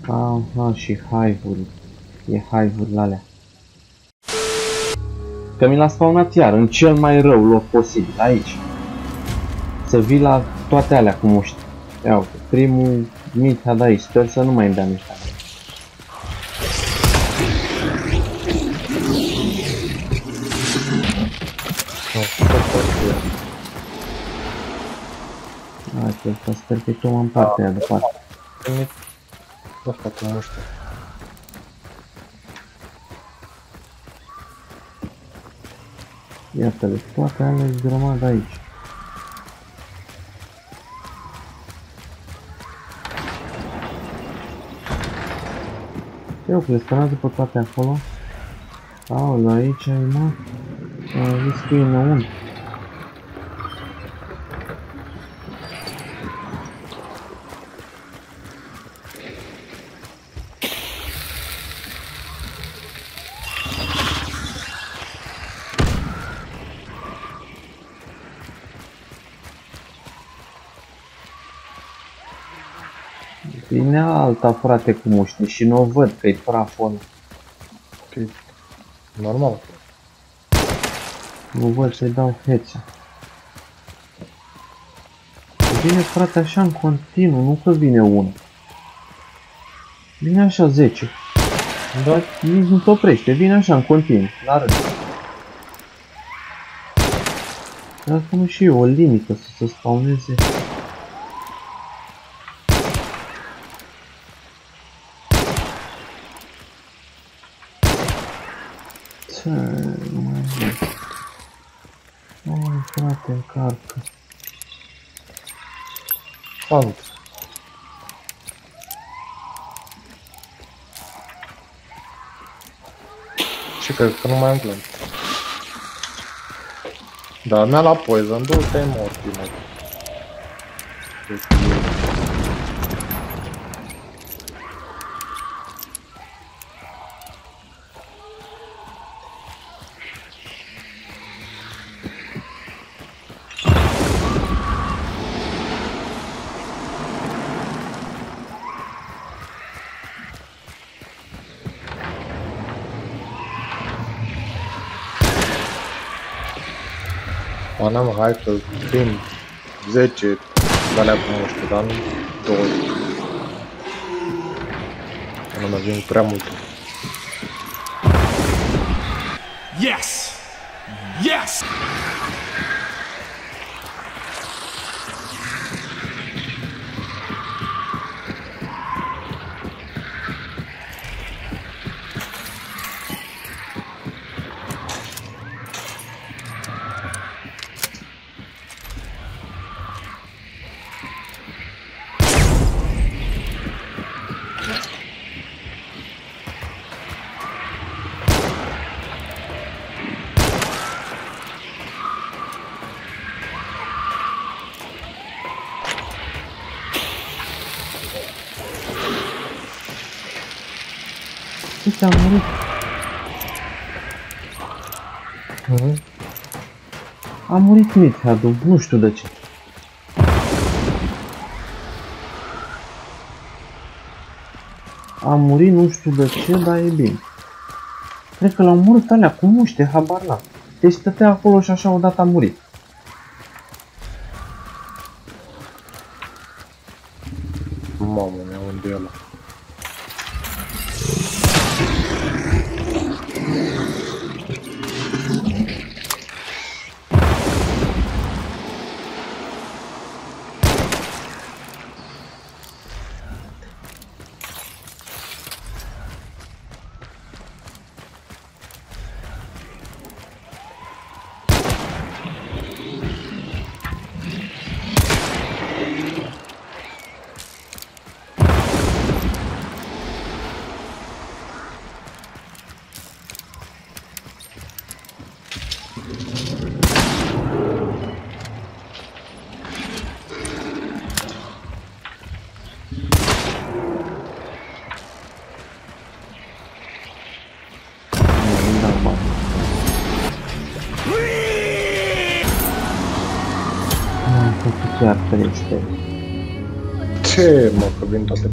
Aha, și hive-uri. E hive-urile alea. Că mi l-a spawnat iar, în cel mai rău loc posibil, aici. Să vii la toate alea cu muști. Ia uite, primul meathead aici, sper să nu mai îmi dea niște. Uite, ăsta sper că tu în partea aia de parte. Asta cu muște. Iată-le, toate alea e grămadă aici. Eu crezi că n-ați pe toate acolo? Aoleu, aici ai, mă? Am zis că e înăuntru. Vine alta, frate, cu mușni și nu o văd că-i praful ăla. Ok. Normal. Nu văd să-i dau headshot. Vine, frate, așa în continuu, nu că vine unul. Vine așa 10. Dar nici nu te oprește, vine așa în continuu, la rând. Dar pun și eu o limită să se spawneze. Ce mai zic? Ai, frate, încarcă. Fant. Și cred că nu mai am plan. Dar mi-a la poison, du-te morții, mă. N-am, hai că vin 10 de-alea cu muște, dar nu 20. Nu mă vin prea mult. Yes! Yes! Ce ți-a murit? A murit meathead-ul, nu știu de ce. A murit, nu știu de ce, dar e bine. Cred că l-au murit alea cu muște, habar n-am. Deci stătea acolo și așa odată a murit. Mamă, mi-a unde e ăla. Chiar crește. Ce, mă, că vin toate